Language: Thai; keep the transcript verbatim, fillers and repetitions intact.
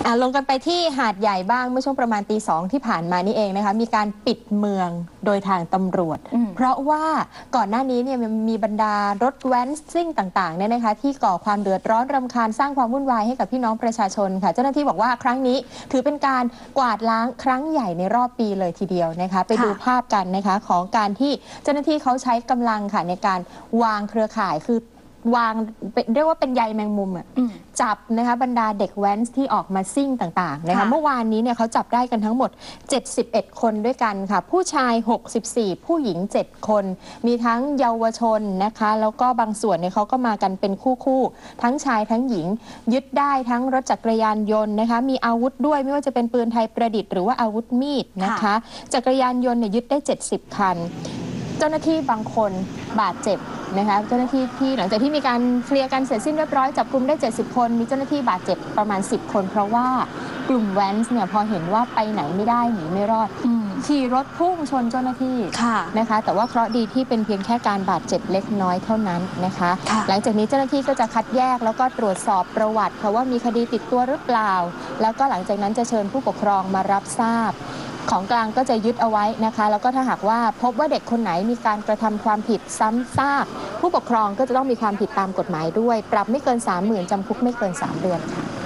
ลงกันไปที่หาดใหญ่บ้างเมื่อช่วงประมาณตีสองที่ผ่านมานี่เองนะคะมีการปิดเมืองโดยทางตำรวจเพราะว่าก่อนหน้านี้เนี่ยมีบรรดารถแว้นซิ่งต่างๆเนี่ยนะคะที่ก่อความเดือดร้อนรำคาญสร้างความวุ่นวายให้กับพี่น้องประชาชนค่ะเจ้าหน้าที่บอกว่าครั้งนี้ถือเป็นการกวาดล้างครั้งใหญ่ในรอบปีเลยทีเดียวนะคะไปดูภาพกันนะคะของการที่เจ้าหน้าที่เขาใช้กำลังค่ะในการวางเครือข่ายคือวางเรียกว่าเป็นใยแมงมุมอ่ะจับนะคะบรรดาเด็กแว้นที่ออกมาซิ่งต่างๆนะคะเมื่อวานนี้เนี่ยเขาจับได้กันทั้งหมดเจ็ดสิบเอ็ดคนด้วยกันค่ะผู้ชายหกสิบสี่ผู้หญิงเจ็ดคนมีทั้งเยาวชนนะคะแล้วก็บางส่วนเนี่ยเขาก็มากันเป็นคู่ๆทั้งชายทั้งหญิงยึดได้ทั้งรถจักรยานยนต์นะคะมีอาวุธด้วยไม่ว่าจะเป็นปืนไทยประดิษฐ์หรือว่าอาวุธมีดนะคะจักรยานยนต์เนี่ยยึดได้เจ็ดสิบคันเจ้าหน้าที่บางคนบาดเจ็บนะคะเจ้าหน้าที่ที่หลังจากที่มีการเคลียร์กันเสร็จสิ้นเรียบร้อยจับกลุ่มได้เจ็ดสิบคนมีเจ้าหน้าที่บาดเจ็บประมาณสิบคนเพราะว่ากลุ่มแว้นเนี่ยพอเห็นว่าไปไหนไม่ได้หนีไม่รอดขี่รถพุ่งชนเจ้าหน้าที่นะคะแต่ว่าเคราะห์ดีที่เป็นเพียงแค่การบาดเจ็บเล็กน้อยเท่านั้นนะคะหลังจากนี้เจ้าหน้าที่ก็จะคัดแยกแล้วก็ตรวจสอบประวัติเพราะว่ามีคดีติดตัวหรือเปล่าแล้วก็หลังจากนั้นจะเชิญผู้ปกครองมารับทราบของกลางก็จะยึดเอาไว้นะคะแล้วก็ถ้าหากว่าพบว่าเด็กคนไหนมีการกระทำความผิดซ้ำซากผู้ปกครองก็จะต้องมีความผิดตามกฎหมายด้วยปรับไม่เกิน สามหมื่น จำคุกไม่เกินสามเดือนค่ะ